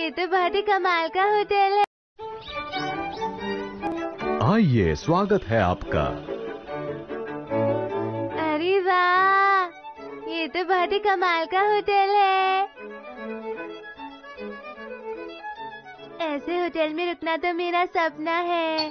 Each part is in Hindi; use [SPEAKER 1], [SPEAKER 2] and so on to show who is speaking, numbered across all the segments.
[SPEAKER 1] ये तो बहुत ही कमाल का होटल है।
[SPEAKER 2] आइए, स्वागत है आपका।
[SPEAKER 1] अरे वाह, ये तो बहुत ही कमाल का होटल है। ऐसे होटल में रुकना तो मेरा सपना है।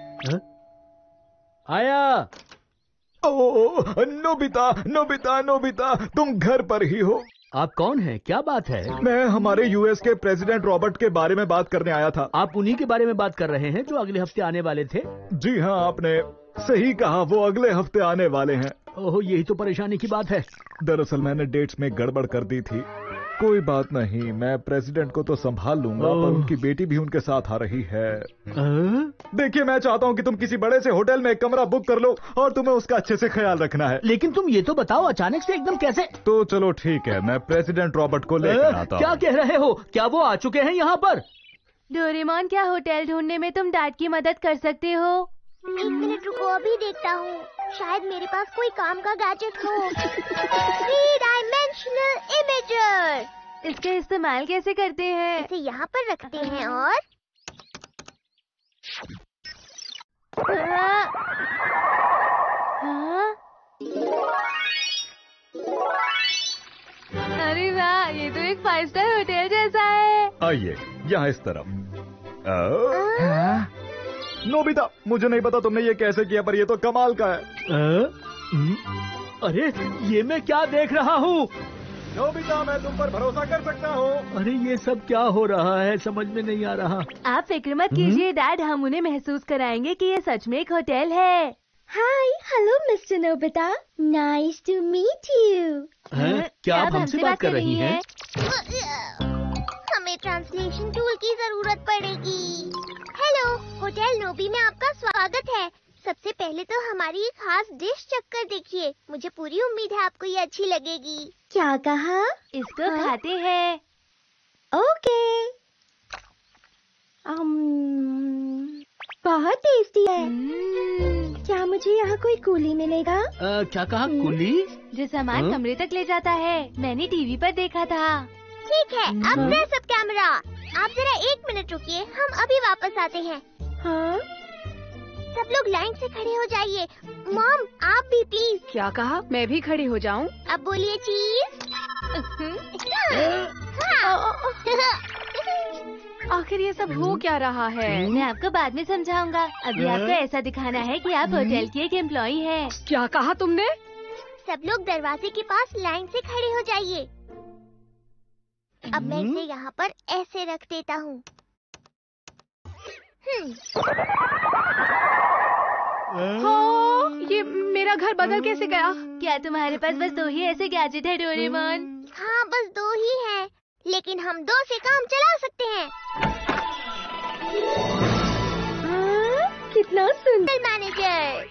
[SPEAKER 3] आया।
[SPEAKER 2] ओ, नोबिता नोबिता नोबिता, तुम घर पर ही हो?
[SPEAKER 3] आप कौन हैं? क्या बात है?
[SPEAKER 2] मैं हमारे यूएस के प्रेसिडेंट रॉबर्ट के बारे में बात करने आया था।
[SPEAKER 3] आप उन्हीं के बारे में बात कर रहे हैं जो अगले हफ्ते आने वाले थे?
[SPEAKER 2] जी हाँ, आपने सही कहा, वो अगले हफ्ते आने वाले हैं।
[SPEAKER 3] ओह, यही तो परेशानी की बात है।
[SPEAKER 2] दरअसल मैंने डेट्स में गड़बड़ कर दी थी। कोई बात नहीं, मैं प्रेसिडेंट को तो संभाल लूंगा, पर उनकी बेटी भी उनके साथ आ रही है। देखिए, मैं चाहता हूँ कि तुम किसी बड़े से होटल में एक कमरा बुक कर लो और तुम्हें उसका अच्छे से ख्याल रखना है।
[SPEAKER 3] लेकिन तुम ये तो बताओ, अचानक से एकदम कैसे?
[SPEAKER 2] तो चलो ठीक है, मैं प्रेसिडेंट रॉबर्ट को लेकर आता हूँ।
[SPEAKER 3] क्या कह रहे हो? क्या वो आ चुके हैं यहाँ पर?
[SPEAKER 1] डोरेमोन, क्या होटल ढूंढने में तुम डैड की मदद कर सकते हो?
[SPEAKER 4] 1 मिनट रुको, अभी देखता हूँ। शायद मेरे पास कोई काम का गैजेट हो। 3 डायमेंशनल इमेजर।
[SPEAKER 1] इसका इस्तेमाल कैसे करते हैं?
[SPEAKER 4] इसे यहाँ पर रखते हैं और
[SPEAKER 1] हाँ? हाँ? अरे वाह, ये तो एक 5 स्टार होटल जैसा है।
[SPEAKER 2] आइए, यहाँ इस तरफ। नोबिता, मुझे नहीं पता तुमने ये कैसे किया, पर ये तो कमाल का है।
[SPEAKER 3] अरे, ये मैं क्या देख रहा हूँ?
[SPEAKER 2] नोबिता, मैं तुम पर भरोसा कर सकता हूँ।
[SPEAKER 3] अरे, ये सब क्या हो रहा है? समझ में नहीं आ रहा।
[SPEAKER 1] आप फिक्र मत कीजिए डैड, हम उन्हें महसूस कराएंगे कि ये सच में एक होटल है।
[SPEAKER 4] Hi, hello mister Nobita, nice to meet you.
[SPEAKER 3] क्या आप हमसे बात कर रही हैं?
[SPEAKER 4] हमें ट्रांसलेशन टूल की जरूरत पड़ेगी। हेलो, होटल नोबी में आपका स्वागत है। सबसे पहले तो हमारी एक खास डिश चखकर देखिए। मुझे पूरी उम्मीद है आपको ये अच्छी लगेगी। क्या कहा?
[SPEAKER 1] इसको खाते हैं।
[SPEAKER 4] ओके। बहुत टेस्टी है। क्या मुझे यहाँ कोई कूली मिलेगा?
[SPEAKER 3] क्या कहा? कुली?
[SPEAKER 1] जो सामान कमरे तक ले जाता है, मैंने टीवी पर देखा था।
[SPEAKER 4] ठीक है, अब प्रेस अप कैमरा। आप जरा 1 मिनट रुकिए, हम अभी वापस आते हैं। हाँ? सब लोग लाइन से खड़े हो जाइए। मॉम, आप भी प्लीज।
[SPEAKER 1] क्या कहा? मैं भी खड़ी हो जाऊं?
[SPEAKER 4] अब बोलिए चीज।
[SPEAKER 1] आखिर ये सब हो क्या रहा है? मैं आपको बाद में समझाऊंगा। अभी आपको ऐसा दिखाना है कि आप होटल की एक एम्प्लॉई हैं। क्या कहा तुमने?
[SPEAKER 4] सब लोग दरवाजे के पास लाइन से खड़े हो जाइए। अब मैं इसे यहाँ पर ऐसे रख देता हूँ।
[SPEAKER 1] हाँ, ये मेरा घर बदल कैसे गया? क्या तुम्हारे पास बस 2 ही ऐसे गैजेट है डोरेमोन?
[SPEAKER 4] हाँ, बस 2 ही हैं, लेकिन हम 2 से काम चला सकते हैं। कितना सुंदर मैनेजर।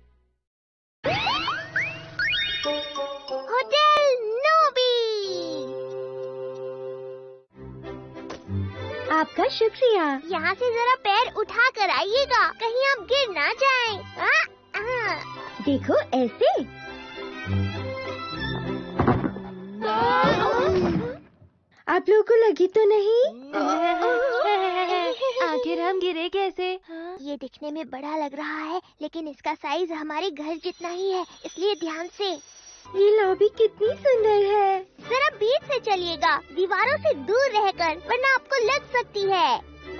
[SPEAKER 4] होटल नोबी। आपका शुक्रिया। यहाँ से जरा पैर उठा कर आइएगा, कहीं आप गिर ना जाएं। देखो ऐसे। आप लोगों को लगी तो नहीं?
[SPEAKER 1] आखिर हम गिरे कैसे?
[SPEAKER 4] ये दिखने में बड़ा लग रहा है, लेकिन इसका साइज हमारे घर जितना ही है, इसलिए ध्यान से। ये लॉबी कितनी सुंदर है। जरा बीच से चलिएगा, दीवारों से दूर रहकर, वरना आपको लग सकती है।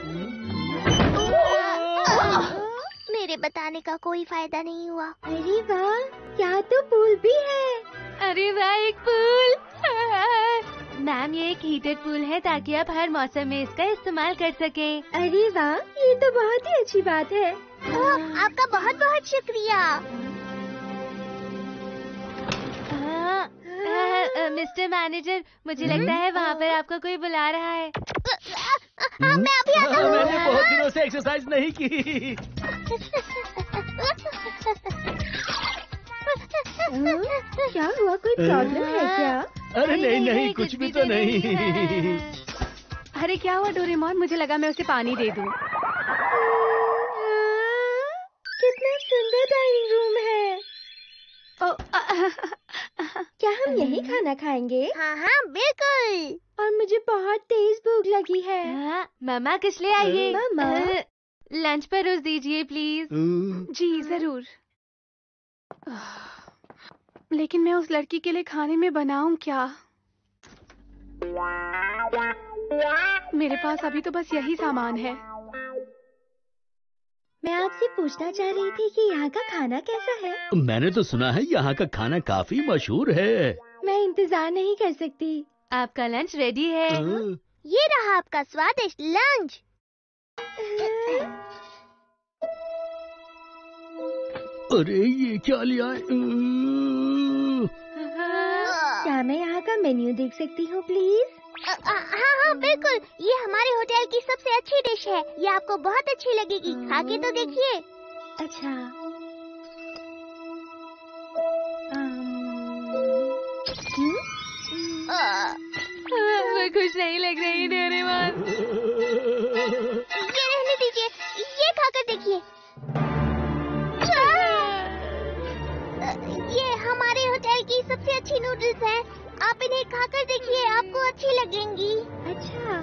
[SPEAKER 4] मेरे बताने का कोई फायदा नहीं हुआ। अरे वाह, यहाँ तो पूल भी है।
[SPEAKER 1] अरे वाह, एक पूल। मैम, ये एक हीटेड पूल है ताकि आप हर मौसम में इसका इस्तेमाल कर सके।
[SPEAKER 4] अरे वाह, ये तो बहुत ही अच्छी बात है। आपका बहुत बहुत शुक्रिया।
[SPEAKER 1] मिस्टर मैनेजर, मुझे लगता है वहाँ पर आपको कोई बुला रहा है।
[SPEAKER 4] मैं अभी आता हूँ।
[SPEAKER 3] मैंने बहुत दिनों से एक्सरसाइज नहीं की।
[SPEAKER 4] क्या हुआ, कोई प्रॉब्लम है क्या?
[SPEAKER 3] अरे नहीं, कुछ भी तो नहीं।
[SPEAKER 1] अरे क्या हुआ डोरेमोन? मुझे लगा मैं उसे पानी दे दूं।
[SPEAKER 4] कितना सुंदर डाइनिंग रूम है। क्या हम यहीं खाना खाएंगे? हाँ हाँ, बिल्कुल।
[SPEAKER 1] और मुझे बहुत तेज भूख लगी है। मामा किस लिए आइए? मामा लंच परोस दीजिए प्लीज। जी जरूर। लेकिन मैं उस लड़की के लिए खाने में बनाऊं क्या? मेरे पास अभी तो बस यही सामान है। मैं आपसे पूछना चाह रही थी कि यहाँ का खाना कैसा है?
[SPEAKER 3] मैंने तो सुना है यहाँ का खाना काफी मशहूर है।
[SPEAKER 1] मैं इंतजार नहीं कर सकती। आपका लंच रेडी है।
[SPEAKER 4] ये रहा आपका स्वादिष्ट लंच।
[SPEAKER 3] अरे ये क्या लिया है?
[SPEAKER 1] क्या मैं यहाँ का मेन्यू देख सकती हूँ प्लीज?
[SPEAKER 4] हाँ बिल्कुल, ये हमारे होटल की सबसे अच्छी डिश है। ये आपको बहुत अच्छी लगेगी, खा के तो देखिए।
[SPEAKER 1] अच्छा। मैं खुश नहीं लग रही डोरेमोन।
[SPEAKER 4] ये रहने दीजिए, ये खाकर देखिए। ये हमारे होटल की सबसे अच्छी नूडल्स हैं। आप इन्हें खाकर देखिए, आपको अच्छी लगेंगी।
[SPEAKER 1] अच्छा।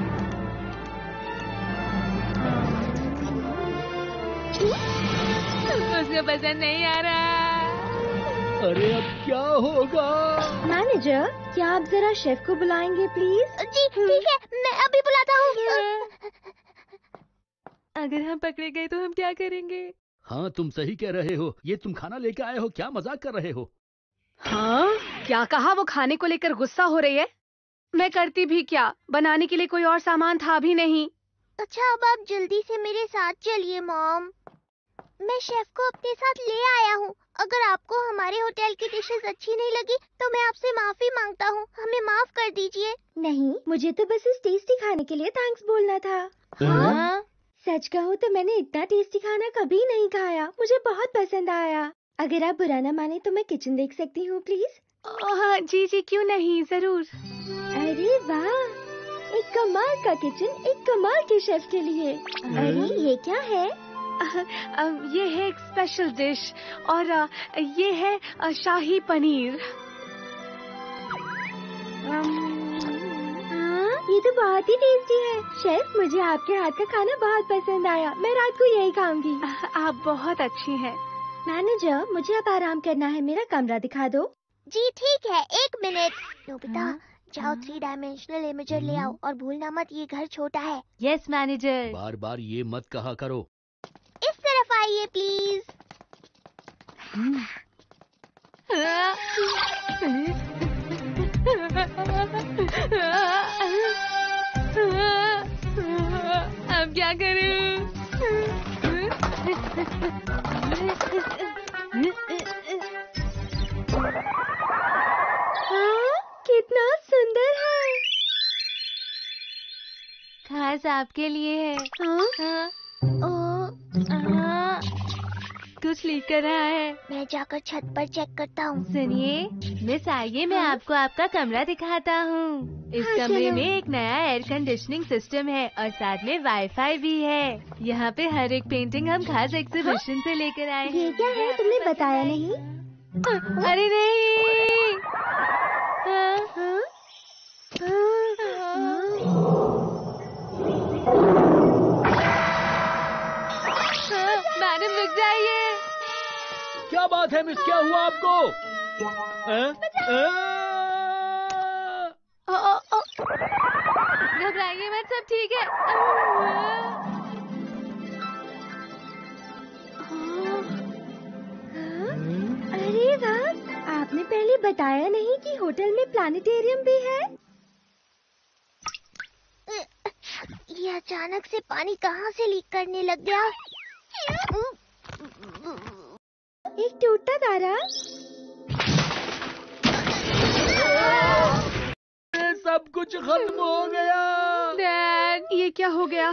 [SPEAKER 1] उसको पसंद नहीं आ रहा।
[SPEAKER 3] अरे अब क्या होगा?
[SPEAKER 1] मैनेजर, क्या आप जरा शेफ को बुलाएंगे प्लीज?
[SPEAKER 4] जी ठीक है, मैं अभी बुलाता हूँ।
[SPEAKER 1] अगर हम पकड़े गए तो हम क्या करेंगे?
[SPEAKER 3] हाँ तुम सही कह रहे हो। ये तुम खाना लेके आए हो, क्या मजाक कर रहे हो?
[SPEAKER 1] हाँ, क्या कहा? वो खाने को लेकर गुस्सा हो रही है। मैं करती भी क्या, बनाने के लिए कोई और सामान था भी नहीं।
[SPEAKER 4] अच्छा, अब आप जल्दी से मेरे साथ चलिए मॉम। मैं शेफ को अपने साथ ले आया हूँ। अगर आपको हमारे होटल की डिशेस अच्छी नहीं लगी तो मैं आपसे माफी मांगता हूँ, हमें माफ कर दीजिए।
[SPEAKER 1] नहीं, मुझे तो बस इस टेस्टी खाने के लिए थैंक्स बोलना था। हाँ? सच कहूँ तो मैंने इतना टेस्टी खाना कभी नहीं खाया। मुझे बहुत पसंद आया। अगर आप बुरा न माने तो मैं किचन देख सकती हूँ प्लीज? हाँ जी जी, क्यों नहीं, जरूर। अरे वाह, एक कमाल का किचन, एक कमाल के शेफ के लिए। अरे ये क्या है? ये है एक स्पेशल डिश और ये है शाही पनीर। ये तो बहुत ही टेस्टी है। शेफ, मुझे आपके हाथ का खाना बहुत पसंद आया। मैं रात को यही खाऊंगी। आप बहुत अच्छी हैं। मैनेजर, मुझे अब आराम करना है, मेरा कमरा दिखा दो।
[SPEAKER 4] जी ठीक है, 1 मिनट। नोबिता, जाओ 3 डायमेंशनल इमेजर ले आओ और भूलना मत ये घर छोटा है।
[SPEAKER 1] Yes manager.
[SPEAKER 3] बार बार ये मत कहा करो।
[SPEAKER 4] इस तरफ आइए प्लीज।
[SPEAKER 1] अब क्या करूं? कितना सुंदर है। खास आपके लिए है। कुछ लीक कर रहा है।
[SPEAKER 4] मैं जाकर छत पर चेक करता हूँ।
[SPEAKER 1] सुनिए मिस, आइए मैं आपको आपका कमरा दिखाता हूँ। इस कमरे में एक नया एयर कंडीशनिंग सिस्टम है और साथ में वाईफाई भी है। यहाँ पे हर एक पेंटिंग हम खास एग्जीबिशन से लेकर आए हैं।
[SPEAKER 4] ये क्या है, तुमने बताया नहीं?
[SPEAKER 1] अरे नहीं। मैडम रुक जाइए।
[SPEAKER 3] क्या बात है मिस, क्या हुआ आपको?
[SPEAKER 1] घबराइए मत, सब ठीक है। अरे वाह, आपने पहले बताया नहीं कि होटल में प्लानिटेरियम भी है।
[SPEAKER 4] ये अचानक से पानी कहाँ से लीक करने लग गया?
[SPEAKER 1] एक टूटा तारा।
[SPEAKER 3] सब कुछ खत्म हो गया।
[SPEAKER 1] डैड, ये क्या हो गया?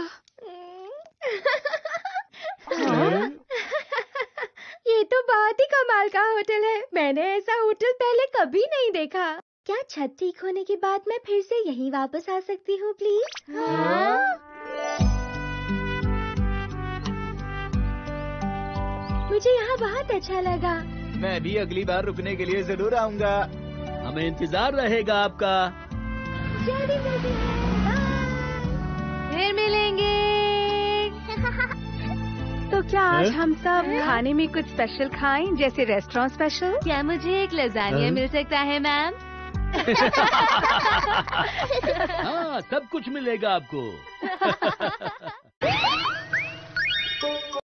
[SPEAKER 1] ये तो बहुत ही कमाल का होटल है। मैंने ऐसा होटल पहले कभी नहीं देखा। क्या छत ठीक होने के बाद मैं फिर से यहीं वापस आ सकती हूँ प्लीज? मुझे यहाँ बहुत अच्छा लगा।
[SPEAKER 2] मैं भी अगली बार रुकने के लिए जरूर आऊंगा।
[SPEAKER 3] हमें इंतजार रहेगा आपका।
[SPEAKER 1] जल्दी मिलते हैं, बाय। फिर मिलेंगे। तो क्या आज हम सब खाने में कुछ स्पेशल खाएं, जैसे रेस्टोरेंट स्पेशल? क्या मुझे एक लजानिया मिल सकता है मैम?
[SPEAKER 3] हाँ, सब कुछ मिलेगा आपको।